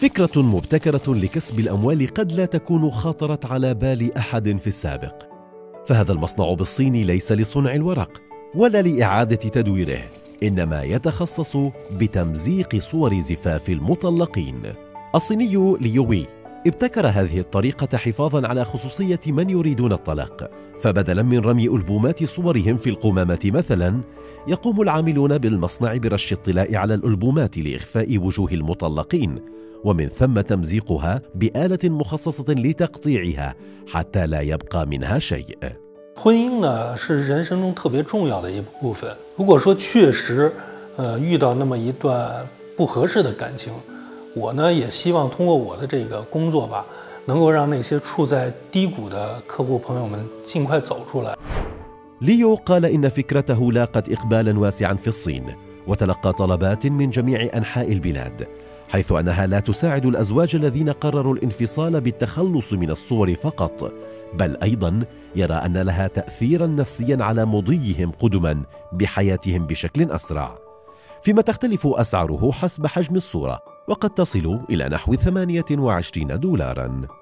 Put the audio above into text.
فكرة مبتكرة لكسب الأموال قد لا تكون خطرت على بال أحد في السابق، فهذا المصنع بالصين ليس لصنع الورق ولا لإعادة تدويره، إنما يتخصص بتمزيق صور زفاف المطلقين. الصيني ليوي ابتكر هذه الطريقة حفاظاً على خصوصية من يريدون الطلاق، فبدلاً من رمي ألبومات صورهم في القمامة مثلاً، يقوم العاملون بالمصنع برش الطلاء على الألبومات لإخفاء وجوه المطلقين، ومن ثم تمزيقها بآلة مخصصة لتقطيعها حتى لا يبقى منها شيء. 婚姻呢是人生中特别重要的一部分。如果说确实遇到那么一段不合适的感情，我呢也希望通过我的这个工作吧，能够让那些处在低谷的客户朋友们尽快走出来。 ليو قال إن فكرته لاقت إقبالا واسعا في الصين، وتلقى طلبات من جميع أنحاء البلاد، حيث أنها لا تساعد الأزواج الذين قرروا الانفصال بالتخلص من الصور فقط، بل أيضا يرى أن لها تأثيرا نفسيا على مضيهم قدما بحياتهم بشكل أسرع، فيما تختلف أسعاره حسب حجم الصورة، وقد تصل إلى نحو $28.